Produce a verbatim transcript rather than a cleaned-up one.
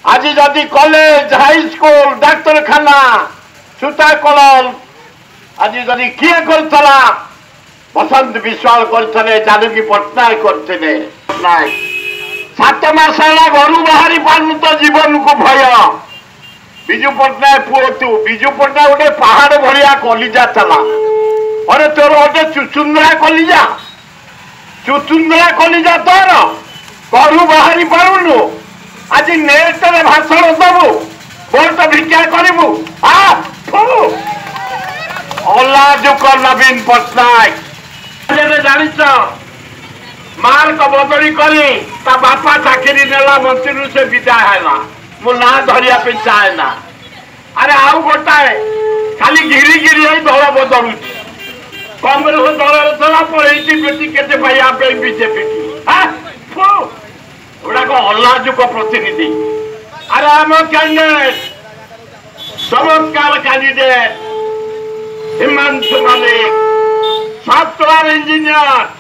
आज जदि college high school डाक्तरखाना सुता कल आज जदि किए करथला बसंत विश्वाल करथले जानकी पट्टनायक करथिले पट्टनायक सात मास है घर बाहरी पारनु तो जीवन को भय विजु पट्टनायक पुओ तू विजु पट्टनायक गोटे पहाड़ भलिया कलिजा थला अरे तोर गोटे चुचुंदरा कलिजा चुचुंदरा कलिजा तोर घर बाहरी पारुनु आज नेट रे भाषण दबु वोट भिक्षा करू अलाजुक नवीन पट्टनायक जानी मार्क बदली करी ता बापा चाकरी नेला मंत्री से विदाय है मो ना धरिया पे चाहे ना अरे आउ गोटाए खाली गिरी गिरी दल बदलू कांग्रेस दल थला पड़े बेटी केते पाइया पे बीजेपी की गुड़ाक अलाजुक प्रतिनिधि अरे आम कैंडिडेट चमत्कार कैंडिडेट हिमांशु मालिक सॉफ्टवेयर इंजीनियर